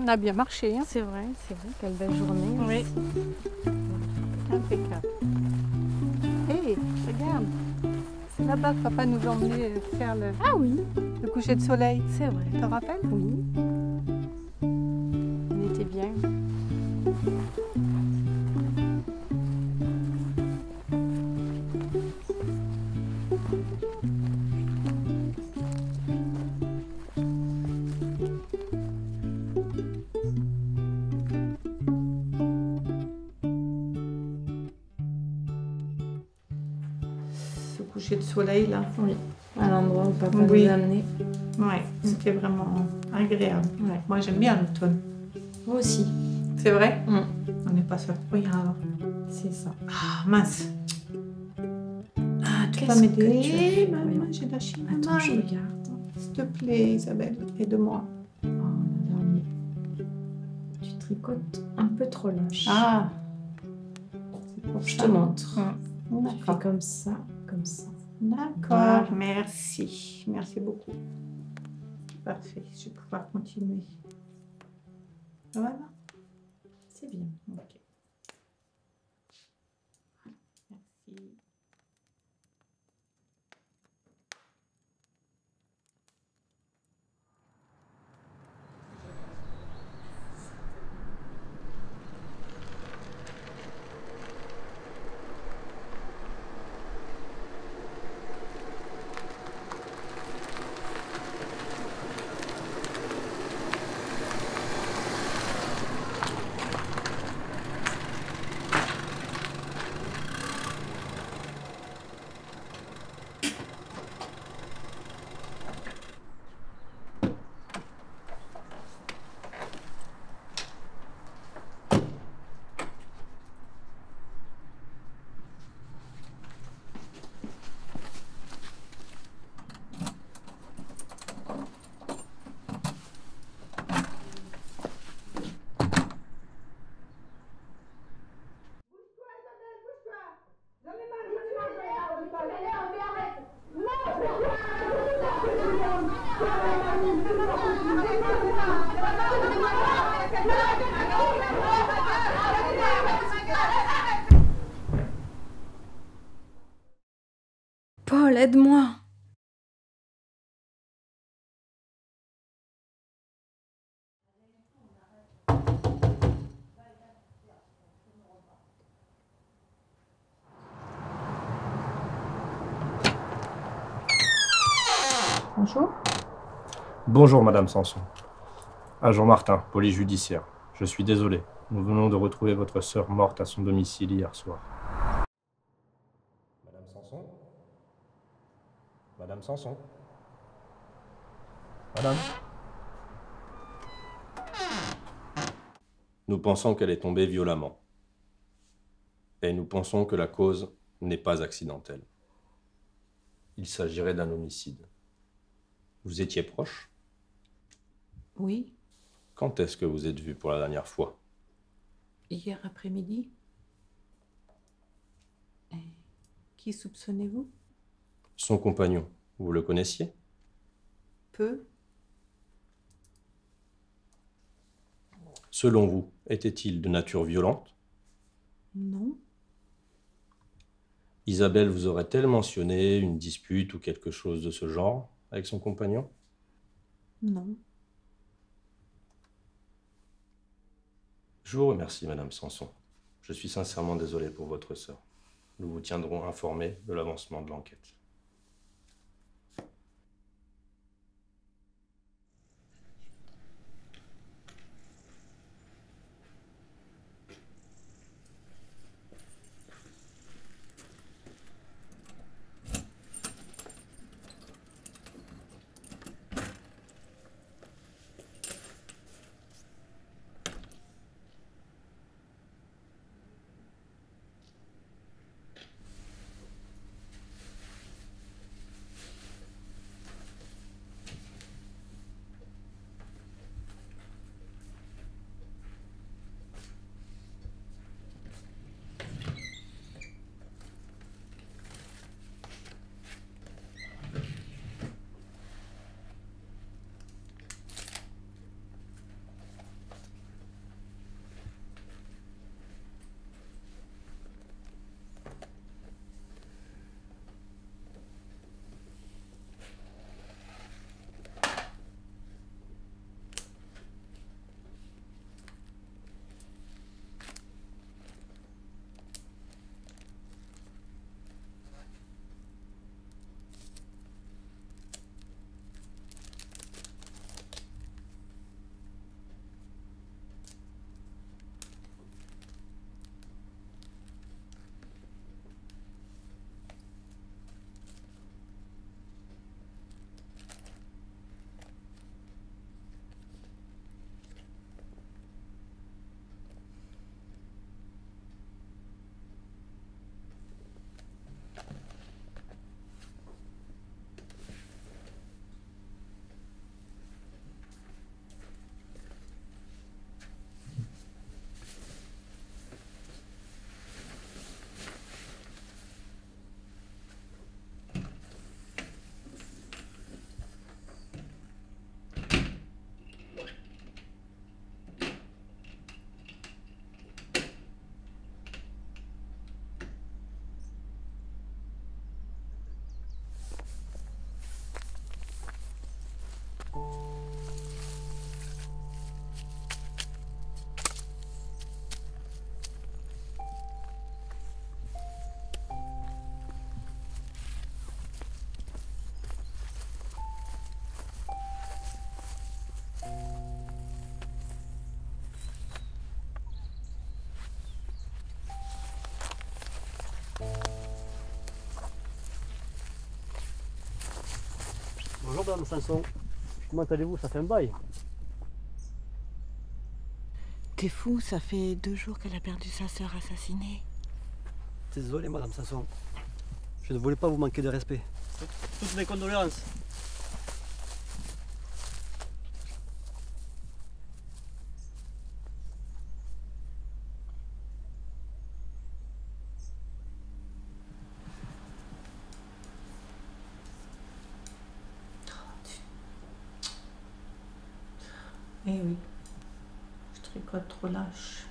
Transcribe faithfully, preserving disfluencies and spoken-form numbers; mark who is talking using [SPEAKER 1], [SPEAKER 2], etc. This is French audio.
[SPEAKER 1] a bien marché. Hein.
[SPEAKER 2] C'est vrai, c'est vrai, quelle belle journée.
[SPEAKER 1] Oui. Impeccable. Hé, hey, regarde. C'est là-bas que papa nous a emmenés faire le,
[SPEAKER 2] ah oui,
[SPEAKER 1] le coucher de soleil.
[SPEAKER 2] C'est vrai.
[SPEAKER 1] Tu te rappelles?
[SPEAKER 2] Oui. On était bien.
[SPEAKER 1] Ce coucher de soleil là.
[SPEAKER 2] Oui. À l'endroit où papa
[SPEAKER 1] Oui.
[SPEAKER 2] nous a amenés.
[SPEAKER 1] Ouais, c'était vraiment agréable.
[SPEAKER 2] Ouais.
[SPEAKER 1] Moi j'aime bien l'automne.
[SPEAKER 2] Moi aussi.
[SPEAKER 1] C'est vrai?
[SPEAKER 2] Mm.
[SPEAKER 1] On n'est pas seul pour rien alors.
[SPEAKER 2] C'est ça.
[SPEAKER 1] Ah mince. Ah, tu peux
[SPEAKER 2] Qu'est-ce
[SPEAKER 1] m'aider?
[SPEAKER 2] que tu as fait?
[SPEAKER 1] Maman, j'ai lâché ma
[SPEAKER 2] Attends,
[SPEAKER 1] main.
[SPEAKER 2] je regarde.
[SPEAKER 1] S'il te plaît, Isabelle, aide-moi.
[SPEAKER 2] Oh, la dernière. Tu tricotes un peu trop lâche.
[SPEAKER 1] Ah. C'est pour
[SPEAKER 2] Je
[SPEAKER 1] ça.
[SPEAKER 2] te montre.
[SPEAKER 1] Hum,
[SPEAKER 2] Tu fais
[SPEAKER 1] D'accord.
[SPEAKER 2] comme ça, comme ça.
[SPEAKER 1] D'accord.
[SPEAKER 2] Voilà.
[SPEAKER 1] Merci. Merci beaucoup. Parfait. Je vais pouvoir continuer. Voilà.
[SPEAKER 2] C'est bien.
[SPEAKER 1] Ok. Merci.
[SPEAKER 2] Paul, aide-moi.
[SPEAKER 1] Bonjour.
[SPEAKER 3] Bonjour Madame Sanson. Agent Martin, police judiciaire. Je suis désolé. Nous venons de retrouver votre sœur morte à son domicile hier soir. Madame Sanson Madame Sanson Madame Nous pensons qu'elle est tombée violemment. Et nous pensons que la cause n'est pas accidentelle. Il s'agirait d'un homicide. Vous étiez proche?
[SPEAKER 4] Oui,
[SPEAKER 3] Quand est-ce que vous êtes vus pour la dernière fois?
[SPEAKER 4] hier après-midi. Et qui soupçonnez-vous?
[SPEAKER 3] Son compagnon, vous le connaissiez?
[SPEAKER 4] Peu.
[SPEAKER 3] Selon vous, était-il de nature violente?
[SPEAKER 4] Non.
[SPEAKER 3] Isabelle vous aurait-elle mentionné une dispute ou quelque chose de ce genre avec son compagnon?
[SPEAKER 4] Non.
[SPEAKER 3] Je vous remercie, Madame Sanson. Je suis sincèrement désolé pour votre sœur. Nous vous tiendrons informés de l'avancement de l'enquête.
[SPEAKER 5] Bonjour Madame Sanson. Comment allez-vous? Ça fait un bail.
[SPEAKER 6] T'es fou, ça fait deux jours qu'elle a perdu sa sœur assassinée.
[SPEAKER 5] Désolé Madame Sanson. Je ne voulais pas vous manquer de respect. Toutes mes condoléances.
[SPEAKER 2] Eh oui, je tricote trop lâche.